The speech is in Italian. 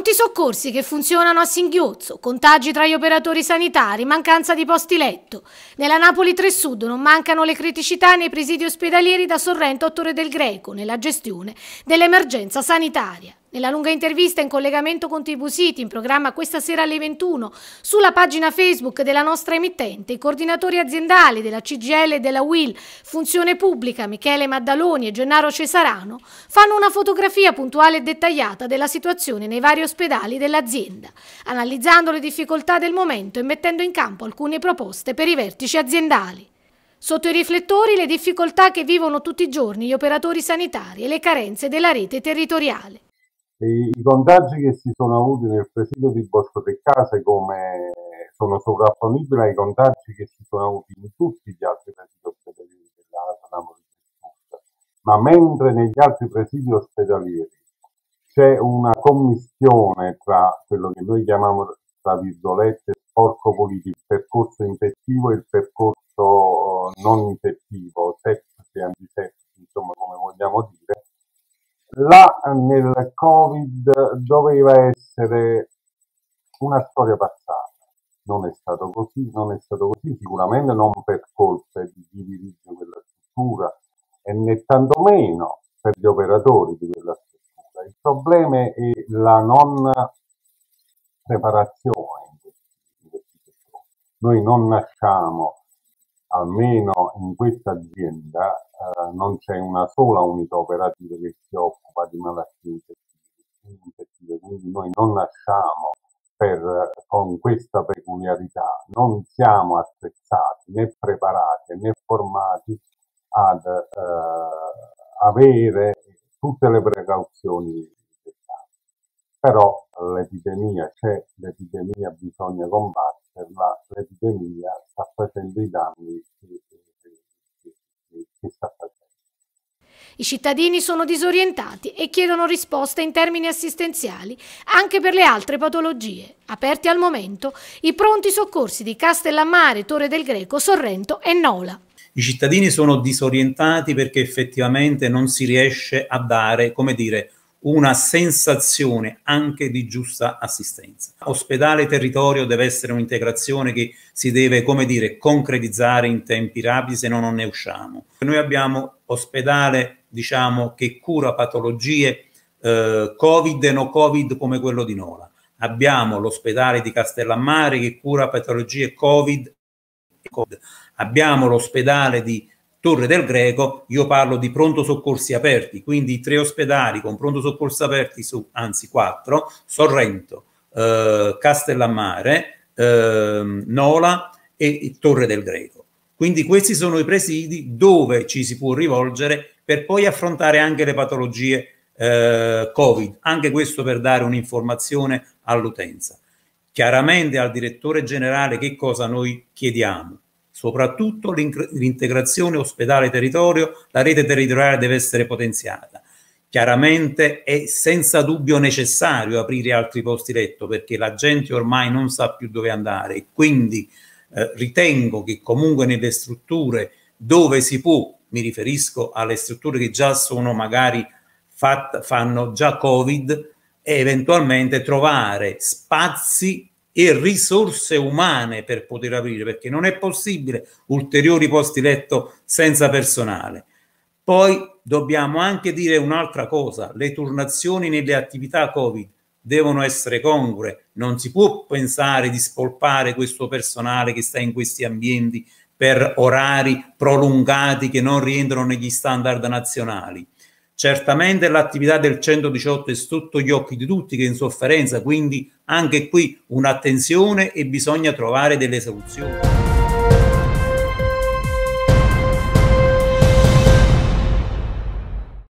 Pronti soccorsi che funzionano a singhiozzo, contagi tra gli operatori sanitari, mancanza di posti letto. Nella Napoli 3 Sud non mancano le criticità nei presidi ospedalieri da Sorrento a Torre del Greco nella gestione dell'emergenza sanitaria. Nella lunga intervista in collegamento con TV City, in programma questa sera alle 21, sulla pagina Facebook della nostra emittente, i coordinatori aziendali della CGIL e della UIL Funzione Pubblica, Michele Maddaloni e Gennaro Cesarano, fanno una fotografia puntuale e dettagliata della situazione nei vari ospedali dell'azienda, analizzando le difficoltà del momento e mettendo in campo alcune proposte per i vertici aziendali. Sotto i riflettori le difficoltà che vivono tutti i giorni gli operatori sanitari e le carenze della rete territoriale. I contagi che si sono avuti nel presidio di Bosco del Case come sono sovrapponibili ai contagi che si sono avuti in tutti gli altri presidi ospedalieri della Napoli, ma mentre negli altri presidi ospedalieri c'è una commistione tra quello che noi chiamiamo, tra virgolette, sporco pulito, il percorso infettivo e il percorso non infettivo, sepsi e antisepsi, insomma, come vogliamo dire. Là nel Covid doveva essere una storia passata, non è stato così, sicuramente non per colpe di chi dirige quella struttura e né tantomeno per gli operatori di quella struttura. Il problema è la non preparazione in questi settori. Noi non nasciamo, almeno in questa azienda, non c'è una sola unità operativa che si occupa di malattie infettive, quindi noi non nasciamo con questa peculiarità, non siamo attrezzati né preparati né formati ad avere tutte le precauzioni necessarie. Però l'epidemia c'è, l'epidemia bisogna combatterla, l'epidemia sta facendo i danni che sta facendo. I cittadini sono disorientati e chiedono risposte in termini assistenziali anche per le altre patologie. Aperti al momento i pronti soccorsi di Castellammare, Torre del Greco, Sorrento e Nola. I cittadini sono disorientati perché effettivamente non si riesce a dare, come dire, una sensazione anche di giusta assistenza. Ospedale territorio deve essere un'integrazione che si deve, come dire, concretizzare in tempi rapidi, se no non ne usciamo. Noi abbiamo ospedale, diciamo, che cura patologie Covid e no Covid come quello di Nola. Abbiamo l'ospedale di Castellammare che cura patologie Covid e Covid. Abbiamo l'ospedale di Torre del Greco, io parlo di pronto soccorsi aperti, quindi 3 ospedali con pronto soccorsi aperti, anzi 4, Sorrento, Castellammare, Nola e Torre del Greco. Quindi questi sono i presidi dove ci si può rivolgere per poi affrontare anche le patologie Covid, anche questo per dare un'informazione all'utenza. Chiaramente al direttore generale che cosa noi chiediamo? Soprattutto l'integrazione ospedale-territorio, la rete territoriale deve essere potenziata. Chiaramente è senza dubbio necessario aprire altri posti letto perché la gente ormai non sa più dove andare e quindi ritengo che comunque nelle strutture dove si può, mi riferisco alle strutture che già sono magari fanno già Covid, e eventualmente trovare spazi e risorse umane per poter aprire, perché non è possibile ulteriori posti letto senza personale. Poi dobbiamo anche dire un'altra cosa: le turnazioni nelle attività Covid devono essere congrue, non si può pensare di spolpare questo personale che sta in questi ambienti per orari prolungati che non rientrano negli standard nazionali. Certamente l'attività del 118 è sotto gli occhi di tutti che è in sofferenza, quindi anche qui un'attenzione e bisogna trovare delle soluzioni.